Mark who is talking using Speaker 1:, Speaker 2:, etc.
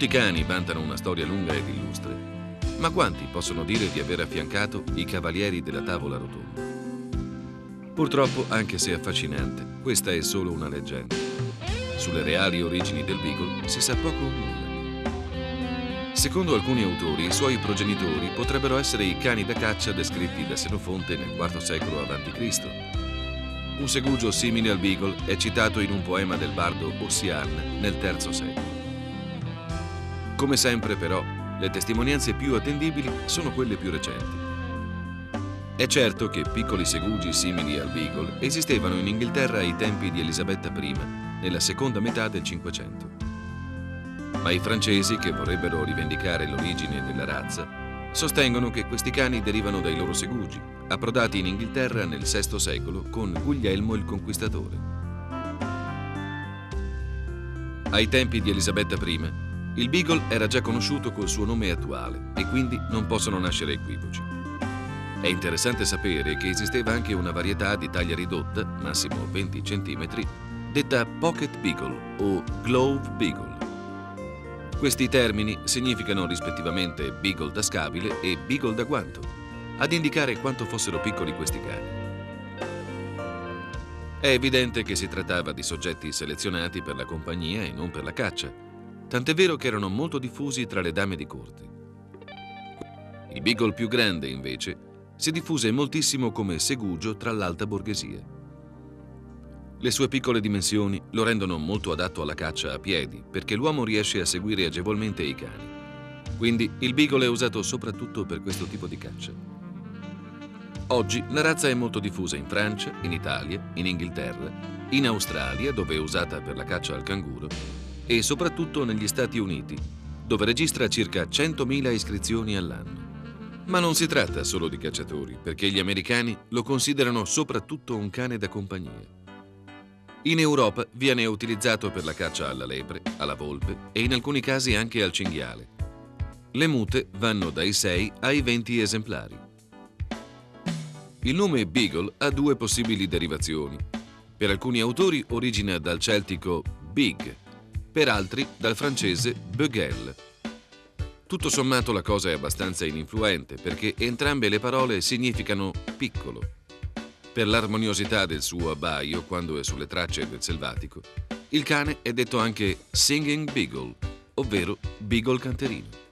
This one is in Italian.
Speaker 1: Molti cani vantano una storia lunga ed illustre, ma quanti possono dire di aver affiancato i cavalieri della tavola rotonda? Purtroppo, anche se affascinante, questa è solo una leggenda. Sulle reali origini del Beagle si sa poco o nulla. Secondo alcuni autori, i suoi progenitori potrebbero essere i cani da caccia descritti da Senofonte nel IV secolo a.C. Un segugio simile al Beagle è citato in un poema del bardo Ossian nel III secolo. Come sempre, però, le testimonianze più attendibili sono quelle più recenti. È certo che piccoli segugi simili al Beagle esistevano in Inghilterra ai tempi di Elisabetta I, nella seconda metà del Cinquecento. Ma i francesi, che vorrebbero rivendicare l'origine della razza, sostengono che questi cani derivano dai loro segugi, approdati in Inghilterra nel VI secolo con Guglielmo il Conquistatore. Ai tempi di Elisabetta I, il Beagle era già conosciuto col suo nome attuale e quindi non possono nascere equivoci. È interessante sapere che esisteva anche una varietà di taglia ridotta, massimo 20 cm, detta Pocket Beagle o Glove Beagle. Questi termini significano rispettivamente Beagle da scabile e Beagle da guanto, ad indicare quanto fossero piccoli questi cani. È evidente che si trattava di soggetti selezionati per la compagnia e non per la caccia, tant'è vero che erano molto diffusi tra le dame di corte. Il Beagle più grande, invece, si diffuse moltissimo come segugio tra l'alta borghesia. Le sue piccole dimensioni lo rendono molto adatto alla caccia a piedi, perché l'uomo riesce a seguire agevolmente i cani. Quindi il Beagle è usato soprattutto per questo tipo di caccia. Oggi la razza è molto diffusa in Francia, in Italia, in Inghilterra, in Australia, dove è usata per la caccia al canguro, e soprattutto negli Stati Uniti, dove registra circa 100.000 iscrizioni all'anno. Ma non si tratta solo di cacciatori, perché gli americani lo considerano soprattutto un cane da compagnia. In Europa viene utilizzato per la caccia alla lepre, alla volpe e in alcuni casi anche al cinghiale. Le mute vanno dai 6 ai 20 esemplari. Il nome Beagle ha due possibili derivazioni. Per alcuni autori origina dal celtico big, per altri dal francese beugel. Tutto sommato la cosa è abbastanza ininfluente perché entrambe le parole significano piccolo. Per l'armoniosità del suo abbaio quando è sulle tracce del selvatico, il cane è detto anche singing beagle, ovvero beagle canterino.